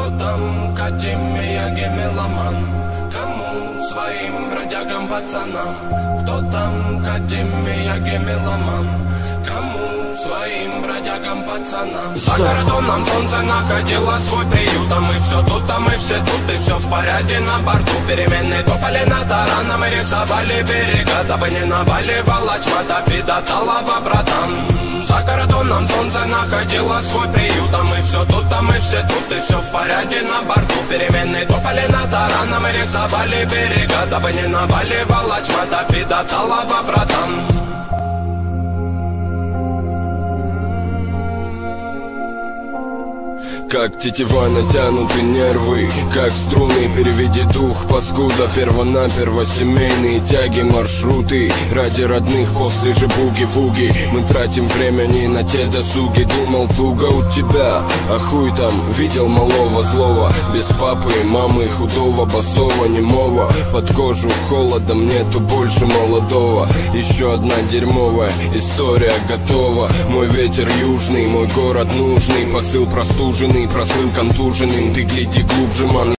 там Катим, Мияги, меломан? Кому? Своим бродягам, пацанам. Кто там Катим, Мияги, меломан? Кому? Своим бродягам, пацанам. За городом солнце находило свой приют, а мы все тут, а мы все тут, и все в порядке на борту. Переменные топали на тарана, мы рисовали берега, дабы не наваливала тьма, топи до талого, братан. За городом солнце находило свой приют, а мы все тут, а мы все тут, и все в порядке на борту. Переменные топали на тарана, мы рисовали берега, дабы не наваливала тьма, топи до талого, братан. Как тетива натянуты нервы, как струны, переведи дух, паскуда. Первонаперво семейные тяги, маршруты ради родных после же буги-вуги. Мы тратим время не на те досуги. Думал, туго у тебя, а хуй там, видел малого злого. Без папы, мамы, худого, босого, немого. Под кожу холодом нету больше молодого. Еще одна дерьмовая история готова. Мой ветер южный, мой город нужный, посыл простуженный, прослыл контуженным, ты гляди глубже, ман.